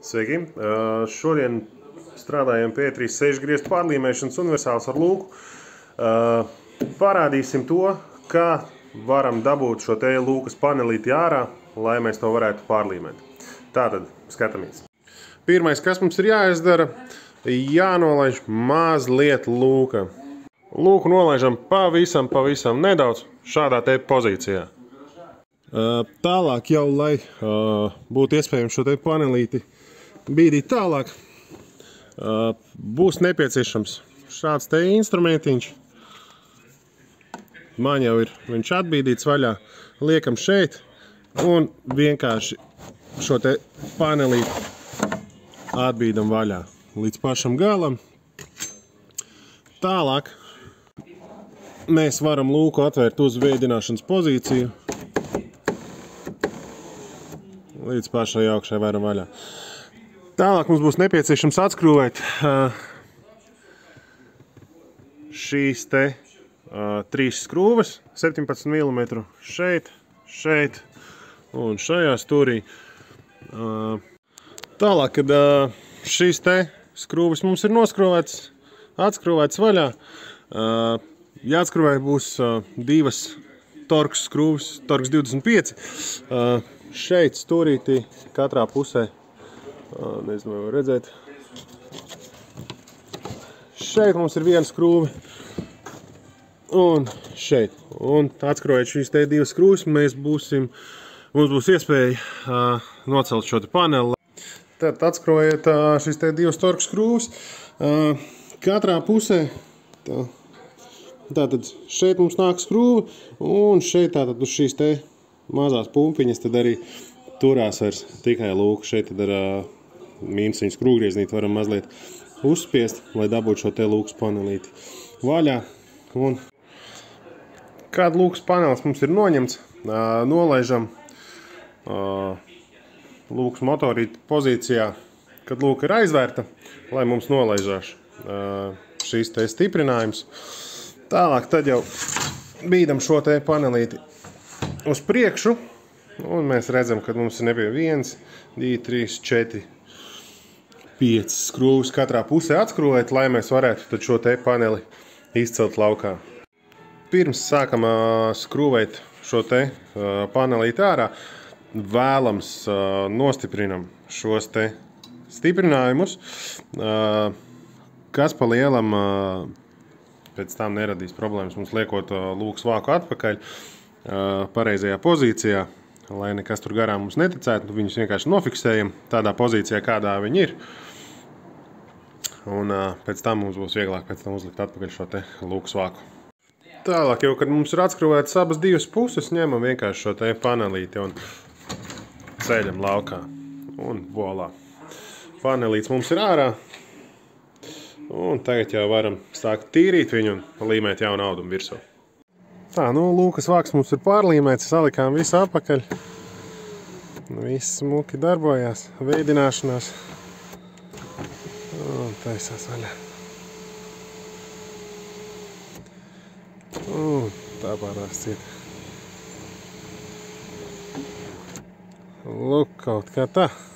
Sveiki! Šodien strādājam pie 3.6 griestu pārlīmēšanas universāls ar lūku. Parādīsim to, kā varam dabūt šo te lūkas panelīti ārā, lai mēs to varētu pārlīmēt. Tātad, skatāmies. Pirmais, kas mums ir jāizdara, jānolaiž mazliet lūka. Lūku nolaižam pavisam nedaudz šādā te pozīcijā. Tālāk jau, lai būtu iespējams šo te panelīti bīdīt tālāk, būs nepieciešams šāds te instrumentiņš. Man jau ir viņš atbīdīts vaļā. Liekam šeit un vienkārši šo te panelīti atbīdam vaļā līdz pašam galam. Tālāk mēs varam lūku atvērt uz vēdināšanas pozīciju. Līdz pašai augšai varam vaļā. Tālāk mums būs nepieciešams atskrūvēt šīs te 3 skrūves, 17 mm šeit, šeit un šajā stūrī. Tālāk, kad šīs te skrūves mums ir noskrūvētas, atskrūvētas vaļā, jāatskrūvē būs 2 torks skrūves, torks 25. Šeit stūrītī katrā pusē, nezinu, vai var redzēt. Šeit mums ir 1 skrūve un šeit. Un atskrūvēt šīs te 2 skrūves, mums būs iespēja nocelt šo te paneli. Tad atskrūvējiet šīs te 2 torku skrūves katrā pusē. Tātad šeit mums nāk skrūve un šeit tātad uz šīs te mazās pumpiņas tad arī turās vairs tikai lūku. Šeit tad ar mīnusiņu skrūvgrieznīti varam mazliet uzspiest, lai dabūtu šo te lūkas panelīti vaļā. Un kad lūkas panelis mums ir noņemts, nolaižam lūkas motorīti pozīcijā, kad lūka ir aizvērta, lai mums nolaižās šīs te stiprinājums. Tālāk tad jau bīdam šo te panelīti uz priekšu, un mēs redzam, ka mums ir nebija 1, 2, 3, 4, 5 skrūves katrā pusē atskrūvēt, lai mēs varētu tad šo te paneli izcelt laukā. Pirms sākam skrūvēt šo te panelīti ārā, vēlams nostiprinam šos te stiprinājumus, kas pa lielam pēc tam neradīs problēmas mums liekot lūkas vāku atpakaļ pareizajā pozīcijā, lai nekas tur garām mums neticētu. Viņus vienkārši nofiksējam tādā pozīcijā, kādā viņi ir. Un pēc tam mums būs vieglāk uzlikt atpakaļ šo te lūkas vāku. Tālāk jau, kad mums ir atskrūvētas abas 2 puses, ņemam vienkārši šo te panelīti un ceļam laukā. Un volā. Panelīts mums ir ārā. Un tagad jau varam sākt tīrīt viņu un līmēt jaunu audumu virsū. Tā, lūkas vāks mums ir pārlīmēts, salikām visu apakaļ. Viss smuki darbojās, veidināšanās. Un taisās vaļā. Un tā pārās ciet. Lūk, kaut kā tā.